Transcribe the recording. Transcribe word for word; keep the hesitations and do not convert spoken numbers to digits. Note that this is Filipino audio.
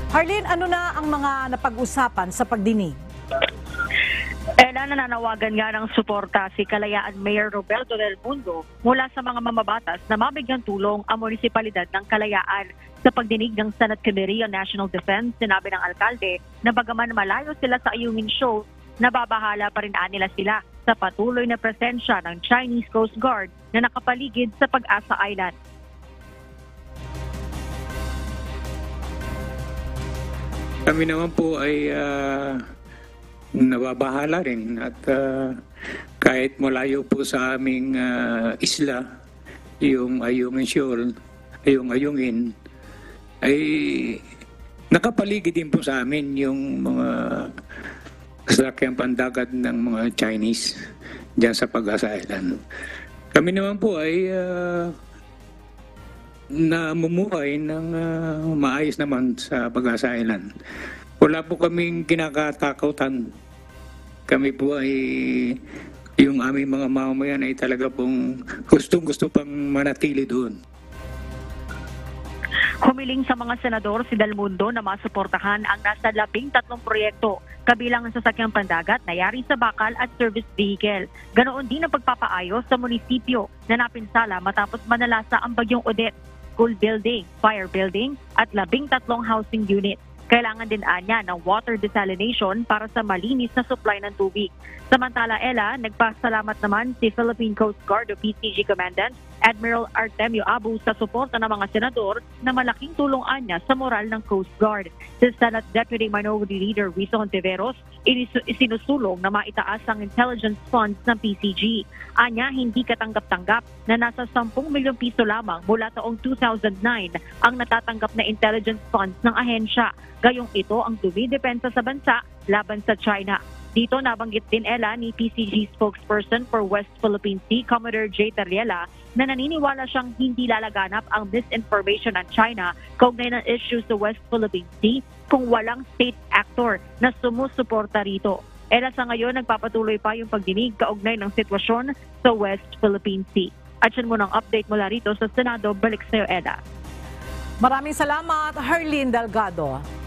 Harleen, ano na ang mga napag-usapan sa pagdinig? Ella, nananawagan nga ng suporta si Kalayaan Mayor Roberto Del Mundo mula sa mga mamabatas na mabigyan tulong ang munisipalidad ng Kalayaan. Sa pagdinig ng Senate Committee on National Defense, sinabi ng alkalde na bagaman malayo sila sa ayungin show, nababahala pa rin nila sila sa patuloy na presensya ng Chinese Coast Guard na nakapaligid sa Pag-asa Island. Kami naman po ay uh, nababahala rin at uh, kahit malayo po sa aming uh, isla, yung Ayungin Shoal, yung Ayungin, ay nakapaligid din po sa amin yung mga kasakyang pandagat ng mga Chinese dyan sa Pag-asa Island. Kami naman po ay uh, namumuhay ng uh, maayos naman sa Pag-asa Island. Wala po kaming kinakatakutan. Kami po ay, yung aming mga mamamayan ay talaga pong gustong-gusto pang manatili doon. Humiling sa mga senador si Del Mundo na masuportahan ang nasa labing tatlong proyekto, kabilang ang sasakyang pandagat na yari sa bakal at service vehicle. Ganoon din ang pagpapaayos sa munisipyo na napinsala matapos manalasa ang bagyong Odette, school building, fire building at labing tatlong housing unit. Kailangan din anya ng water desalination para sa malinis na supply ng tubig. Samantala, Ella, nagpasalamat naman si Philippine Coast Guard o P C G Commandant Admiral Artemio Abu sa suporta ng mga senador na malaking tulong anya sa moral ng Coast Guard. Si Senate Deputy Minority Leader Rizzo Ontiveros, isinusulong na maitaas ang intelligence funds ng P C G. Anya, hindi katanggap-tanggap na nasa sampung milyong piso lamang mula taong two thousand nine ang natatanggap na intelligence funds ng ahensya. Gayong ito ang dumidepensa sa bansa laban sa China. Dito nabanggit din Ella ni P C G spokesperson for West Philippine Sea, Commodore J. Tariela, na naniniwala siyang hindi lalaganap ang misinformation ng China kaugnay ng issues sa West Philippine Sea kung walang state actor na sumusuporta rito. Ella, sa ngayon nagpapatuloy pa yung pagdinig kaugnay ng sitwasyon sa West Philippine Sea. At yun muna ang update mula rito sa Senado. Balik sa'yo, Ella. Maraming salamat, Harleen Delgado.